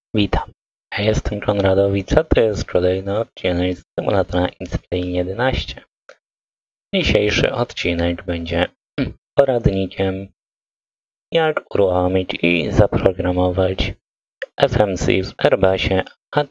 Witam, ja jestem Konradowicz, a to jest kolejny odcinek z symulatora X-Plane 11. Dzisiejszy odcinek będzie poradnikiem, jak uruchomić i zaprogramować FMC w Airbusie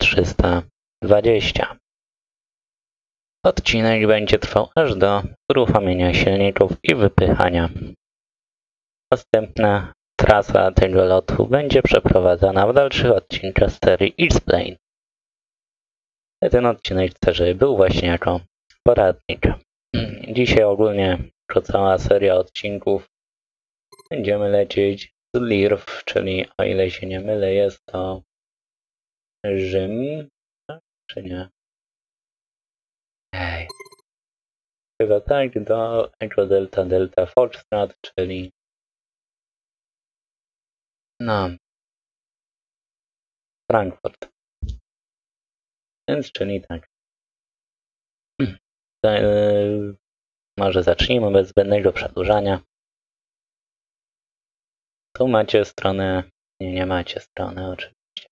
A320. Odcinek będzie trwał aż do uruchomienia silników i wypychania. Następna trasa tego lotu będzie przeprowadzana w dalszych odcinkach serii X-Plane. Ten odcinek chcę, żeby był właśnie jako poradnik. Dzisiaj ogólnie cała seria odcinków będziemy lecieć z LIRW, czyli o ile się nie mylę jest to Rzym, czy nie? Chyba tak, do Echo Delta Delta Foxtrot, czyli Frankfurt. Więc czyli tak. Może zacznijmy bez zbędnego przedłużania. Tu macie stronę, nie macie strony oczywiście.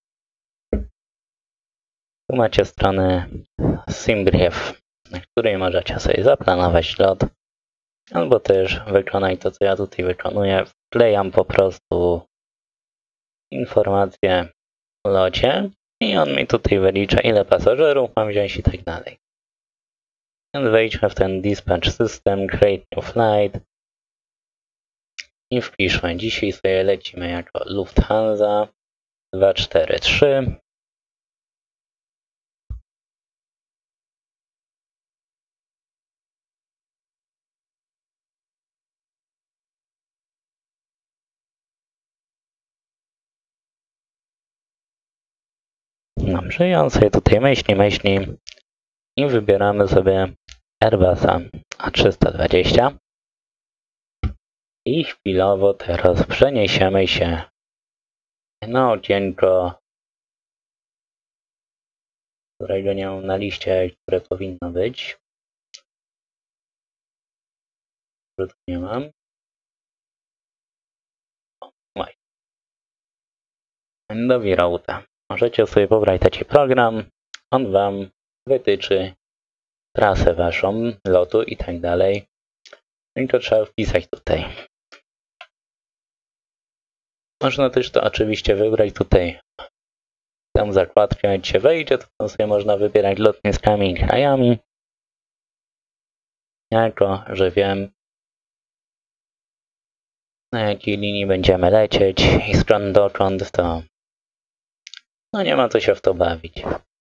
Tu macie stronę SimBrief, na której możecie sobie zaplanować lot, albo też wykonać to, co ja tutaj wykonuję. Wklejam po prostu informacje o locie i on mi tutaj wylicza, ile pasażerów mam wziąć i tak dalej. Więc wejdźmy w ten Dispatch System, Create New Flight i wpiszmy. Dzisiaj sobie lecimy jako Lufthansa 243. Dobrze, i on sobie tutaj myśli i wybieramy sobie Airbusa A320 i chwilowo teraz przeniesiemy się na okienko, którego nie mam na liście, które powinno być. Że tu nie mam. Do Virauta. Możecie sobie pobrać taki program, on wam wytyczy trasę waszą, lotu i tak dalej. I to trzeba wpisać tutaj. Można też to oczywiście wybrać tutaj. Tam zakładkę, jak się wejdzie, to tam sobie można wybierać lotniskami i krajami. Jako, że wiem, na jakiej linii będziemy lecieć i skąd dokąd, to no nie ma co się w to bawić.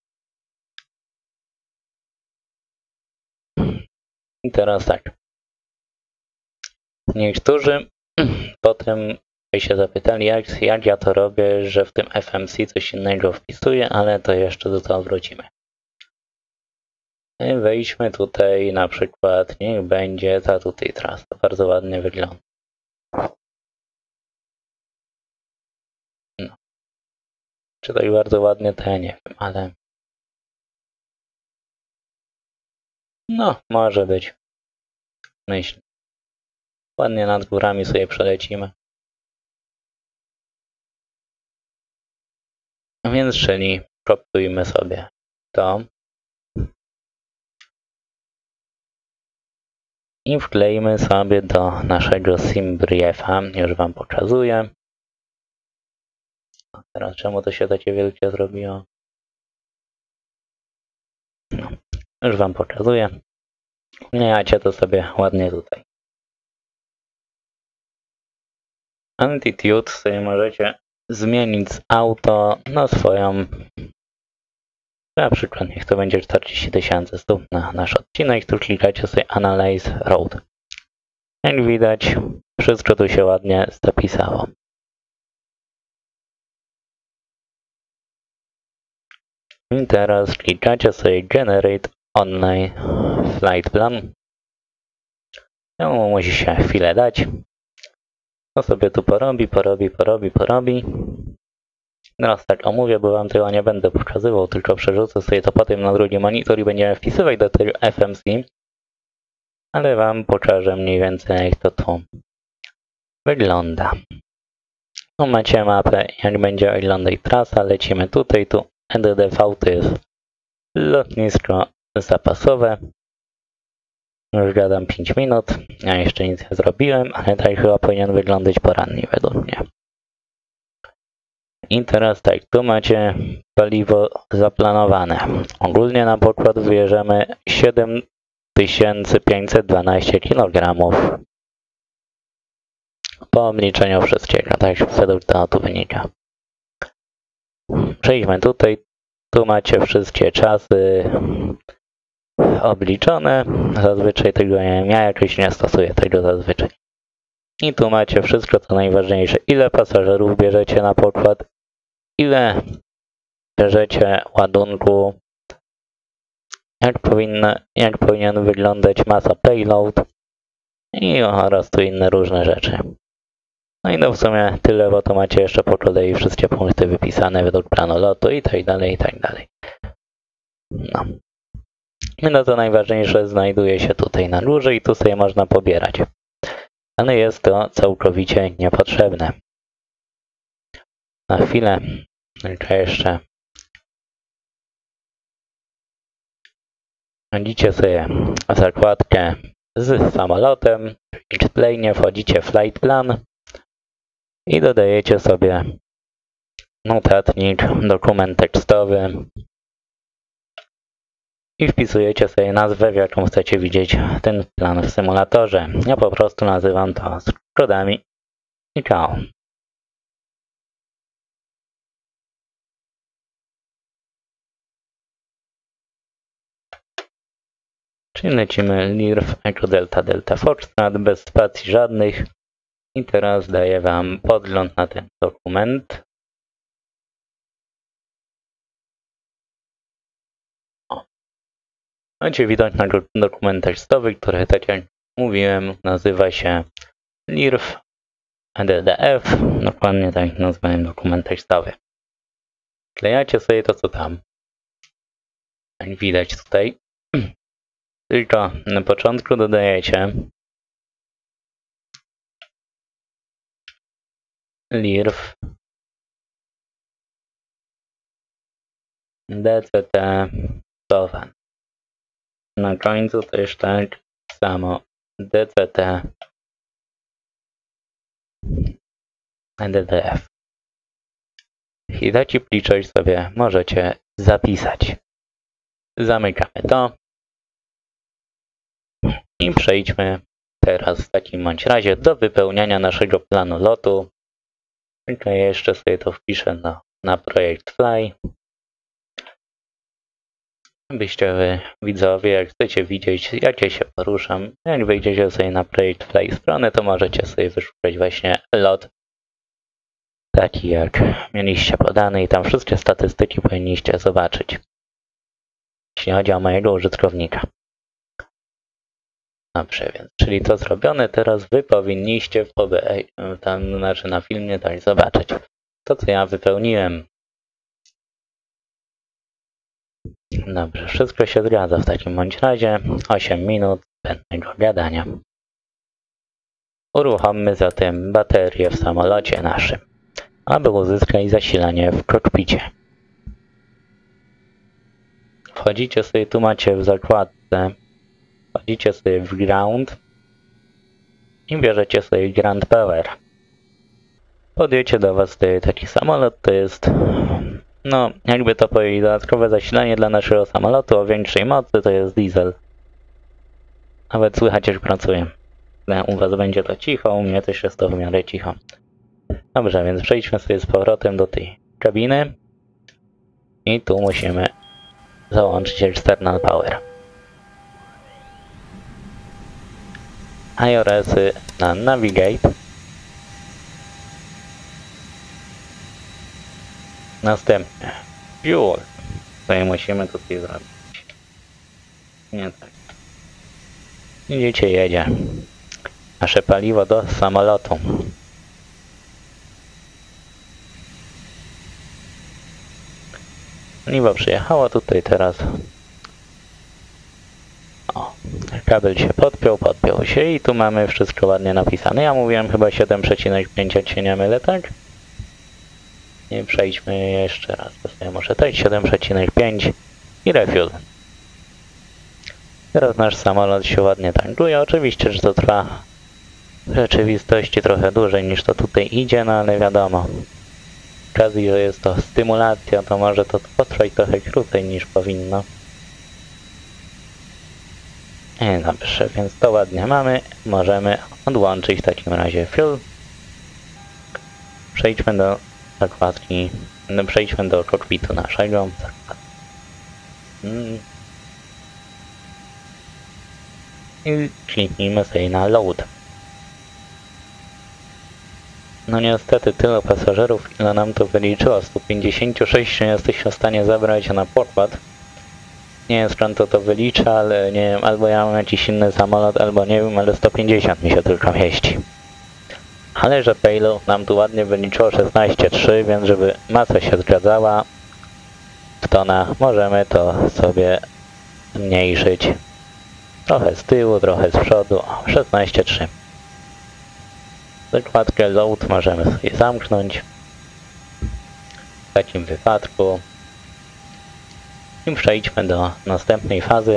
I teraz tak. Niektórzy potem się zapytali, jak ja to robię, że w tym FMC coś innego wpisuję, ale to jeszcze do tego wrócimy. Wejdźmy tutaj na przykład, niech będzie ta tutaj trasa, bardzo ładnie wygląda. No. Czy tak bardzo ładnie, to ja nie wiem, ale no, może być. Myślę. Ładnie nad górami sobie przelecimy. Więc czyli kopiujmy sobie to i wklejmy sobie do naszego SimBriefa. Już wam pokazuję. A teraz czemu to się takie wielkie zrobiło? No, już wam pokazuję. Wklejacie to sobie ładnie tutaj. Altitude sobie możecie zmienić z auto na swoją, na przykład niech to będzie 40 000 stóp na nasz odcinek, tu klikacie sobie Analyze Road. Jak widać, wszystko tu się ładnie zapisało. I teraz klikacie sobie Generate Online Flight Plan. Musi się chwilę dać. To sobie tu porobi. Teraz tak omówię, bo wam tego nie będę pokazywał, tylko przerzucę sobie to potem na drugi monitor i będziemy wpisywać do tego FMC. Ale wam pokażę mniej więcej, jak to tu wygląda. No macie mapę, jak będzie oglądać trasa, lecimy tutaj, tu NDDV to jest lotnisko zapasowe. Już gadam 5 minut, ja jeszcze nic nie zrobiłem, ale tak chyba powinien wyglądać porannie według mnie. I teraz tak, tu macie paliwo zaplanowane. Ogólnie na pokład wybierzemy 7512 kg. Po obliczeniu wszystkiego, tak według tego tu wynika. Przejdźmy tutaj, tu macie wszystkie czasy obliczone. Zazwyczaj tego nie wiem, ja jakoś nie stosuję tego zazwyczaj. I tu macie wszystko co najważniejsze. Ile pasażerów bierzecie na pokład, ile bierzecie ładunku, jak powinien wyglądać masa payload i oraz tu inne różne rzeczy. No i no w sumie tyle, bo to macie jeszcze po kolei wszystkie punkty wypisane według planu lotu i tak dalej, i tak dalej. No. No to najważniejsze znajduje się tutaj na górze i tu sobie można pobierać. Ale jest to całkowicie niepotrzebne. Na chwilę tylko jeszcze wchodzicie sobie w zakładkę z samolotem, w X-Plane wchodzicie w Flight Plan i dodajecie sobie notatnik, dokument tekstowy i wpisujecie sobie nazwę, w jaką chcecie widzieć ten plan w symulatorze. Ja po prostu nazywam to skrótami i ciao. Czyli lecimy LIRF Echo Delta Delta Foxtrot bez spacji żadnych. I teraz daję wam podgląd na ten dokument. O. Macie widok na dokument tekstowy, który, tak jak mówiłem, nazywa się LIRF DDF. Dokładnie tak nazwałem dokument tekstowy. Klejacie sobie to, co tam. Jak widać tutaj. Tylko na początku dodajecie LIRF DCT Sowan. Na końcu też tak samo DCT DDF. I taki pliczek sobie możecie zapisać. Zamykamy to. I przejdźmy teraz w takim bądź razie do wypełniania naszego planu lotu. Tylko jeszcze sobie to wpiszę na projekt Fly. Abyście wy, widzowie, jak chcecie widzieć, jak ja się poruszam, jak wejdziecie sobie na projekt Fly stronę, to możecie sobie wyszukać właśnie lot taki jak mieliście podany i tam wszystkie statystyki powinniście zobaczyć, jeśli chodzi o mojego użytkownika. Dobrze, więc czyli to zrobione, teraz wy powinniście w OBE, tam znaczy na filmie tak zobaczyć to, co ja wypełniłem. Dobrze, wszystko się zgadza w takim bądź razie. 8 minut zbędnego gadania. Uruchommy zatem baterię w samolocie naszym, aby uzyskać zasilanie w kokpicie. Wchodzicie sobie, tu macie w zakładce, wchodzicie sobie w Ground i bierzecie sobie Ground Power. Podjedzie do was taki samolot, to jest, no jakby to powiedzieć, dodatkowe zasilanie dla naszego samolotu o większej mocy, to jest diesel. Nawet słychać, jak pracuję. U was będzie to cicho, u mnie też jest to w miarę cicho. Dobrze, więc przejdźmy sobie z powrotem do tej kabiny. I tu musimy załączyć External Power. IRS-y na Navigate. Następnie Fuel. Co musimy tutaj zrobić? Nie tak. Widzicie, jedzie nasze paliwo do samolotu. Paliwo przyjechało tutaj teraz. O, kabel się podpiął się i tu mamy wszystko ładnie napisane. Ja mówiłem chyba 7,5, jak się nie mylę, tak? I przejdźmy jeszcze raz. To sobie muszę dać 7,5 i refuel. Teraz nasz samolot się ładnie tankuje. Oczywiście, że to trwa w rzeczywistości trochę dłużej niż to tutaj idzie, no ale wiadomo. Z okazji, że jest to stymulacja, to może to potrwać trochę krócej niż powinno. Dobrze, więc to ładnie mamy. Możemy odłączyć w takim razie fuel. Przejdźmy do zakładki. Przejdźmy do kokpitu naszego. I kliknijmy sobie na load. No niestety tyle pasażerów, ile nam to wyliczyło. 156 nie jesteśmy w stanie zabrać na pokład. Nie wiem skąd to wylicza, ale nie wiem, albo ja mam jakiś inny samolot, albo nie wiem, ale 150 mi się tylko mieści. Ale że payload nam tu ładnie wyliczyło 16,3, więc żeby masa się zgadzała w tonach, możemy to sobie zmniejszyć. Trochę z tyłu, trochę z przodu. 16,3. Zakładkę load możemy sobie zamknąć. W takim wypadku. I przejdźmy do następnej fazy.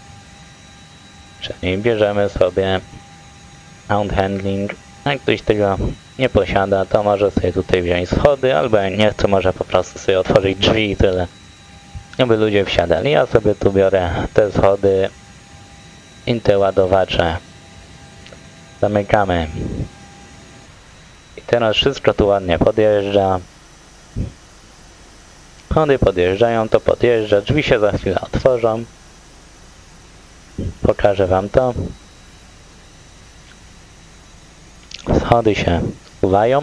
Czyli bierzemy sobie mount handling. Jak ktoś tego nie posiada, to może sobie tutaj wziąć schody, albo jak nie chce, może po prostu sobie otworzyć drzwi i tyle. Aby ludzie wsiadali. Ja sobie tu biorę te schody i te ładowacze. Zamykamy. I teraz wszystko tu ładnie podjeżdża. Schody podjeżdżają, to podjeżdża. Drzwi się za chwilę otworzą. Pokażę wam to. Schody się wsuwają.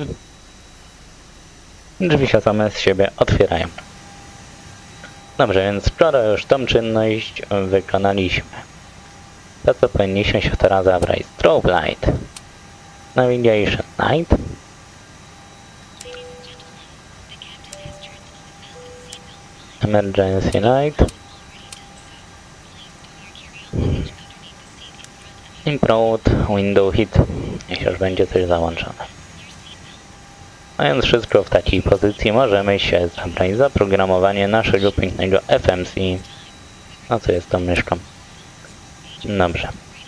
Drzwi się same z siebie otwierają. Dobrze, więc skoro już tą czynność wykonaliśmy, to co powinniśmy się teraz zabrać? Strobe light. Navigation light. Emergency light. Improved window hit, jeśli już będzie coś załączone. Mając wszystko w takiej pozycji, możemy się zabrać za programowanie naszego pięknego FMC. A co jest tą myszką? Dobrze.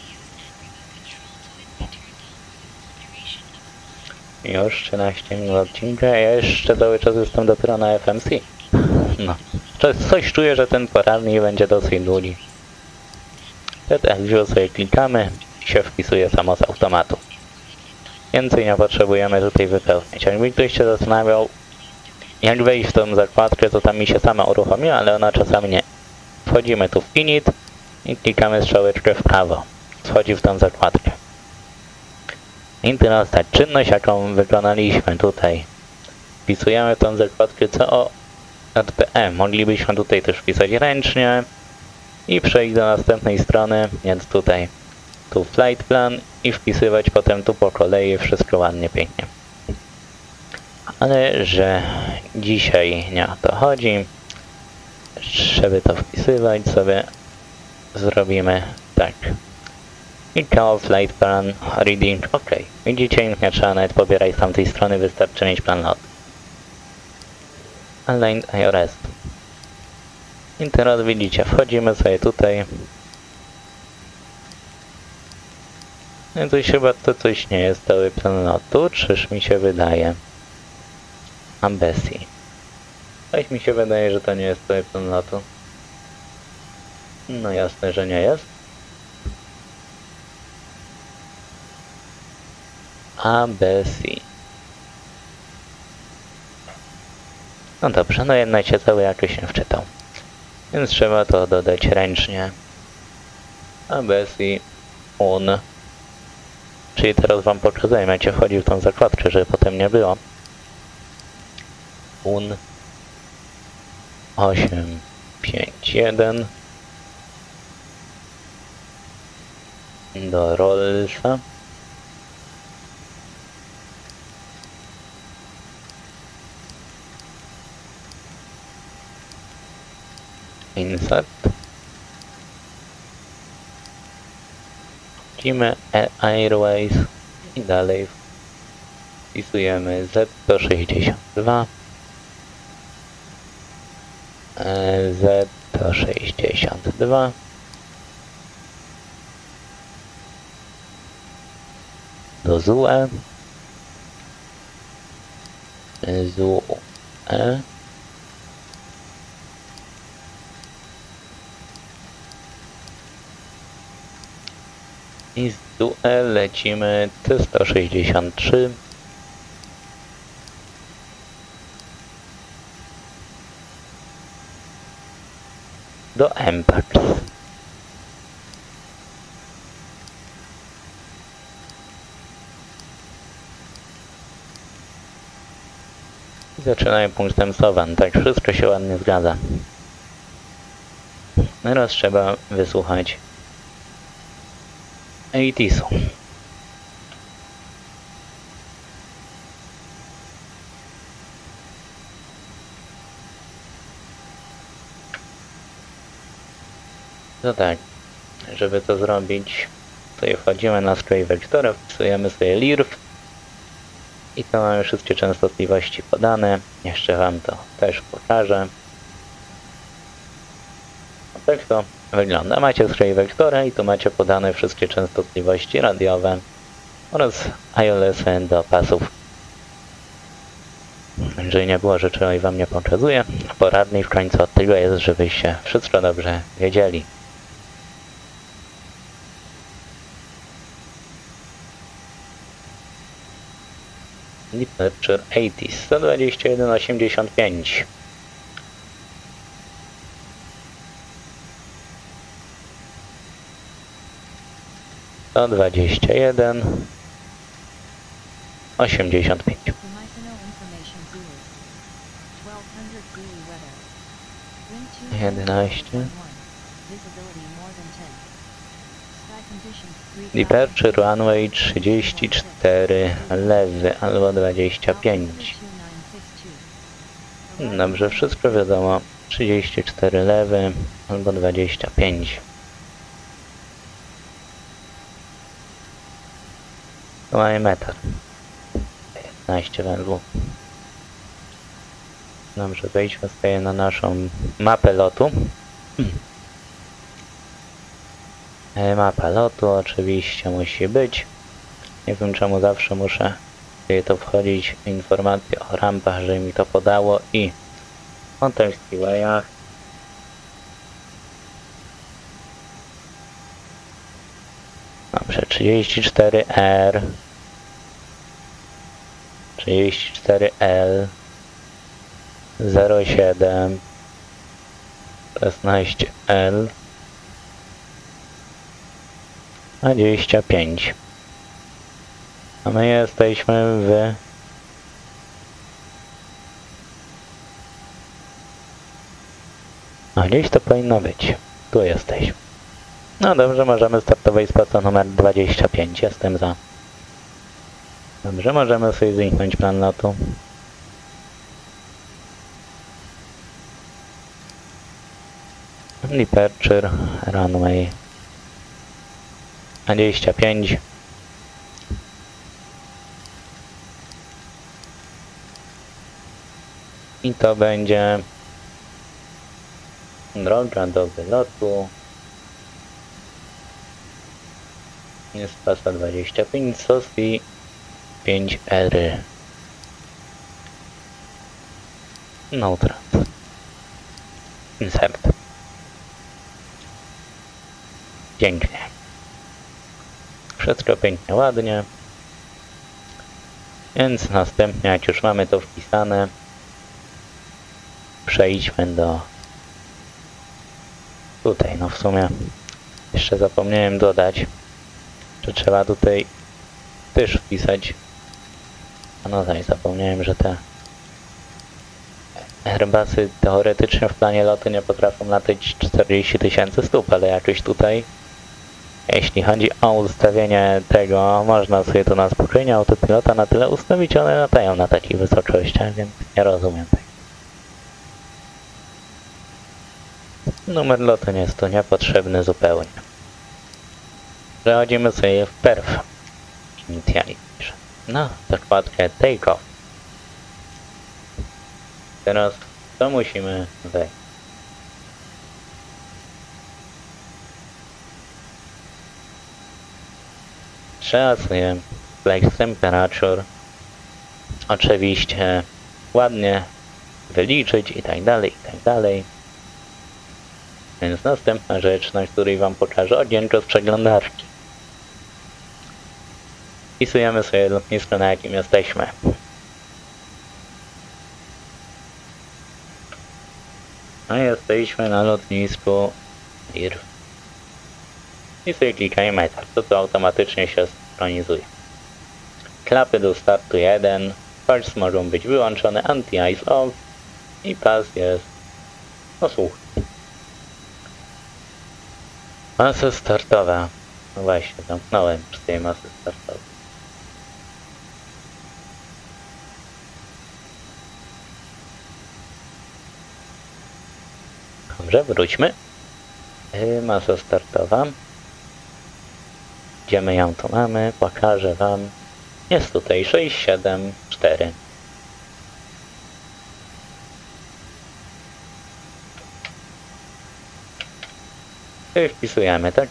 Już 13 minut odcinka, ja jeszcze cały czas jestem dopiero na FMC. No. Coś czuję, że ten poradnik będzie dosyć długi. Jak sobie klikamy, się wpisuje samo z automatu. Więcej nie potrzebujemy tutaj wypełnić. Jakby ktoś się zastanawiał, jak wejść w tą zakładkę, to tam mi się sama uruchomiła, ale ona czasami nie. Wchodzimy tu w init i klikamy strzałeczkę w prawo. Wchodzi w tą zakładkę. I teraz ta czynność, jaką wykonaliśmy tutaj. Wpisujemy w tą zakładkę CO.pm. Moglibyśmy tutaj też wpisać ręcznie i przejść do następnej strony, więc tutaj tu flight plan i wpisywać potem tu po kolei wszystko ładnie, pięknie. Ale że dzisiaj nie o to chodzi, żeby to wpisywać sobie zrobimy tak. I call flight plan reading OK. Widzicie, nie trzeba nawet pobierać z tamtej strony, wystarczy mieć plan lot. Aligned IRS. I teraz widzicie, wchodzimy sobie tutaj. No to chyba to coś nie jest cały plan lotu, czyż mi się wydaje. Ambessi. Coś mi się wydaje, że to nie jest cały plan lotu. No jasne, że nie jest. Ambessi. No dobrze, no jednak się cały jakoś nie wczytał. Więc trzeba to dodać ręcznie. Ambessi on. Czyli teraz wam pokazuję, jak się wchodzi w tą zakładkę, żeby potem nie było. Un 851 do Rollsa. Insert. Wchodzimy Airways i dalej wpisujemy Z162 Z162 do ZUE i z ZUE lecimy C163 do MPAX. Zaczynają punktem Sowan, tak wszystko się ładnie zgadza. Teraz trzeba wysłuchać ATIS-u. No tak, żeby to zrobić, tutaj wchodzimy na strój wektora, wpisujemy sobie LIRF i to mamy wszystkie częstotliwości podane. Jeszcze Wam to też pokażę. Tak to wygląda. Macie strój wektora i tu macie podane wszystkie częstotliwości radiowe oraz ILS-y do pasów. Jeżeli nie było rzeczy, i Wam nie pokazuję, poradnik w końcu od tego jest, żebyście wszystko dobrze wiedzieli. Departure ATIS 121,85. To 21,85. 11. Departure runway 34 lewy albo 25. Dobrze, wszystko wiadomo. 34 lewy albo 25. Tu mamy metar. 15 węzłów. Dobrze, wejdźmy sobie na naszą mapę lotu. Mapa lotu oczywiście musi być. Nie wiem czemu zawsze muszę to wchodzić informacje o rampach, że mi to podało i o taxiwayach. Dobrze, 34R 34L 07 16L 25. A my jesteśmy w gdzieś to powinno być. Tu jesteśmy. No dobrze, możemy startować z pasa numer 25. Jestem za. Dobrze, możemy sobie zniknąć plan lotu. Departure runway 25. I to będzie droga do wylotu. Jest pasa 25, SOSI 5R. No trans. Insert. Pięknie. Wszystko pięknie, ładnie. Więc następnie, jak już mamy to wpisane, przejdźmy do tutaj. No w sumie jeszcze zapomniałem dodać, że trzeba tutaj też wpisać. No tak, zapomniałem, że te Airbusy teoretycznie w planie lotu nie potrafią latać 40 000 stóp, ale jakoś tutaj, jeśli chodzi o ustawienie tego, można sobie to na spokojnie autopilota na tyle ustawić, one latają na takich wysokościach, więc nie rozumiem tego. Numer lotu nie jest tu niepotrzebny zupełnie. Przechodzimy sobie w perf. Initializer. No, zakładkę take off. Teraz to musimy wejść. Trzeba sobie place temperature oczywiście ładnie wyliczyć i tak dalej, i tak dalej. Więc następna rzecz, na której wam pokażę, odjęto z przeglądarki. Wpisujemy sobie lotnisko, na jakim jesteśmy. A jesteśmy na lotnisku IRF. I sobie klikajmy Enter, to automatycznie się synchronizuje. Klapy do startu 1, pulse mogą być wyłączone, anti-ice off i pas jest słuch. Masa startowa. No właśnie, zamknąłem przy tej masy startowej. Dobrze, wróćmy. Masa startowa. Gdzie my ją tu mamy? Pokażę wam. Jest tutaj 674. I wpisujemy, tak?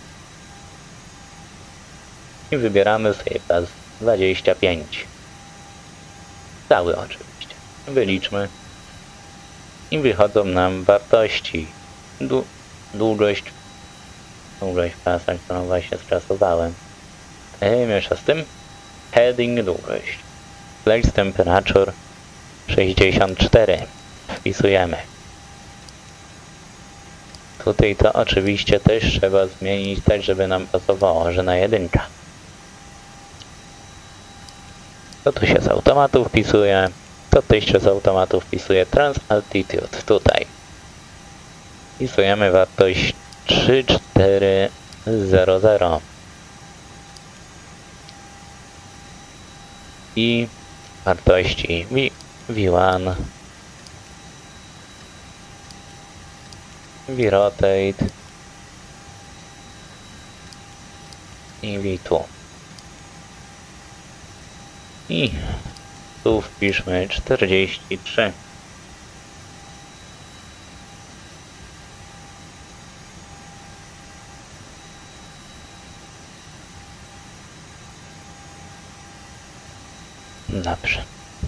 I wybieramy sobie pas 25. Cały oczywiście. Wyliczmy. I wychodzą nam wartości. Długość pasa, którą właśnie sprasowałem. Miesza z tym. Heading długość. Place temperature 64. Wpisujemy. Tutaj to oczywiście też trzeba zmienić tak, żeby nam pasowało, że na 1. To tu się z automatu wpisuje. To tu jeszcze z automatu wpisuje Trans Altitude. Tutaj. Wpisujemy wartość 3400. I wartości V1, V-rotate i V2. I tu wpiszmy 43. Dobrze.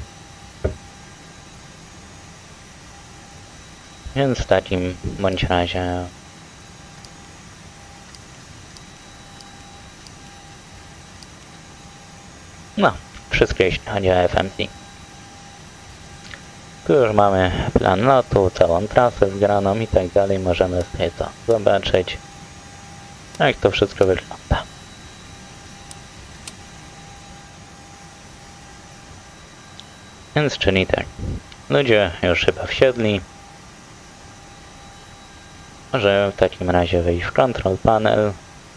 Więc w takim bądź razie wszystko jeśli chodzi o FMC. Tu już mamy plan lotu, całą trasę zgraną i tak dalej. Możemy sobie to zobaczyć, jak to wszystko wygląda. Więc czyli tak, ludzie już chyba wsiedli. Może w takim razie wejść w Control Panel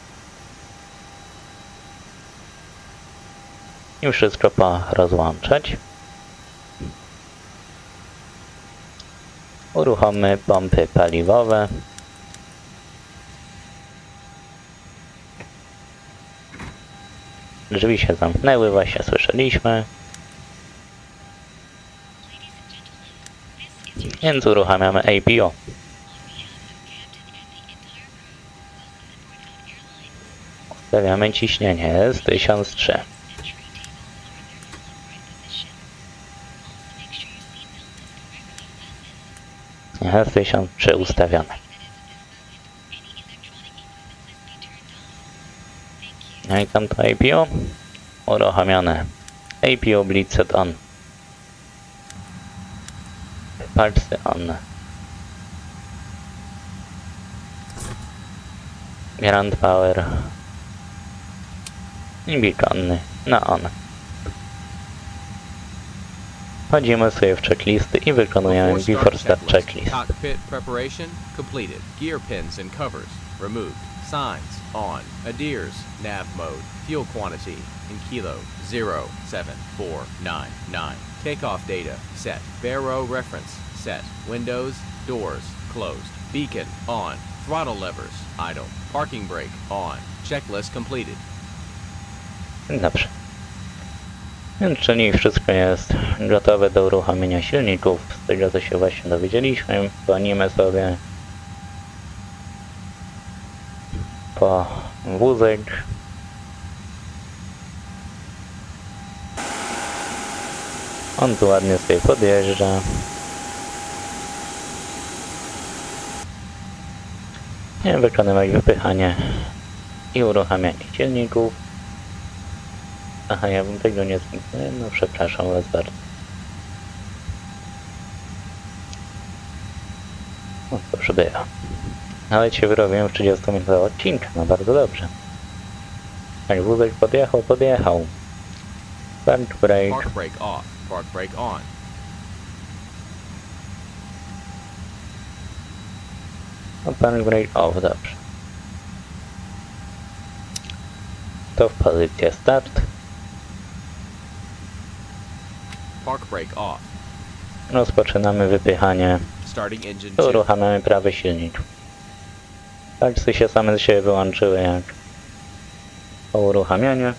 i wszystko porozłączać. Uruchommy pompy paliwowe. Drzwi się zamknęły, właśnie słyszeliśmy. Więc uruchamiamy APO. Ustawiamy ciśnienie, jest 1003. Jest 1003 ustawione. No i tam to APO uruchomione. APO Blitz set on. Pulse on. Ground power. I beacony na on. Wchodzimy sobie w checklisty i wykonujemy before start checklist. Cockpit preparation completed. Gear pins and covers removed. Signs on. ADIRS nav mode. Fuel quantity in kilo 07499. Takeoff data set. Baro reference set. Windows, doors closed. Beacon on. Throttle levers idle. Parking brake on. Checklist completed. Dobrze. Więc czyli wszystko jest gotowe do uruchomienia silników. Z tego co się właśnie dowiedzieliśmy, dzwonimy sobie po wózek On tu ładnie sobie podjeżdża. Nie wykonywać wypychanie i uruchamianie silników. Aha, ja bym tego nie zniknął. No przepraszam was bardzo. No cóż bywa. Ale cię wyrobiłem w 30-minutowym odcinku, no bardzo dobrze. Jak wózek podjechał. Park brake. Park brake off. Park brake on. No park brake off, dobrze. To w pozycję start. Park brake off. Rozpoczynamy wypychanie. Starting engine 2. Uruchamiamy prawy silnik. Taksy się same z siebie wyłączyły jak po uruchamianiu.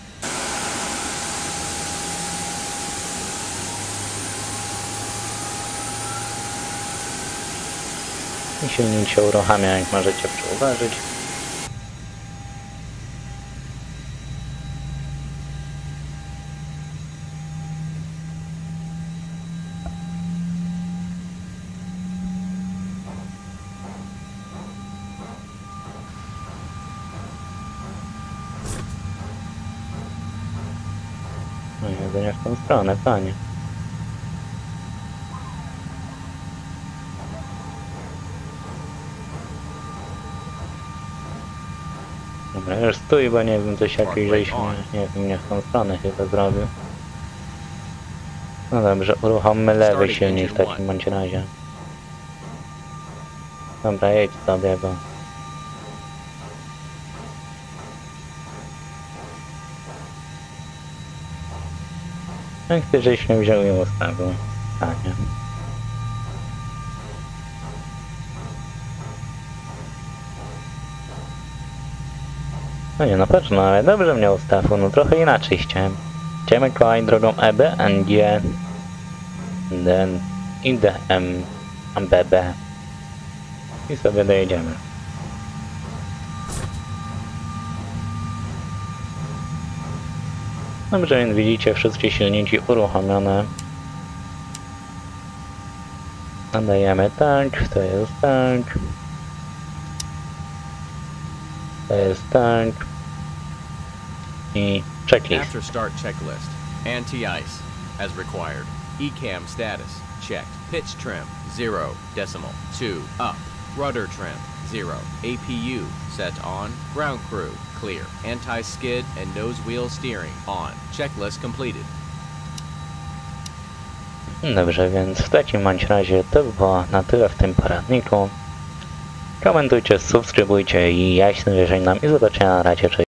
I silnik się uruchamia, jak możecie zauważyć. No i nie w tą stronę, panie. Dobra, już stój, bo nie wiem, coś jakiś żeśmy, nie wiem, nie w tą stronę chyba zrobił. No dobrze, uruchommy lewy silnik w takim bądź razie. Dobra, jedź sobie, bo... Jak ty żeśmy wziął i ustawił? Panie. No nie, no patrz, no ale dobrze mnie ustawił, no trochę inaczej chciałem. Chciałem kolej drogą EB, NG, then IDM, BB. I sobie dojedziemy. Dobrze, więc widzicie wszystkie silniki uruchomione. Nadajemy tak, to jest tak. To jest tak. I checklist. After start checklist. Anti-ice as required. ECAM status checked. Pitch trim 0.2 up. Rudder trim 0. APU set on. Ground crew clear. Anti-skid and nose wheel steering on. Checklist completed. Dobrze, więc w takim bądź razie to było na tyle w tym poradniku. Komentujcie, subskrybujcie i jaśny wierzeń nam i zobaczenia na razie. Cześć.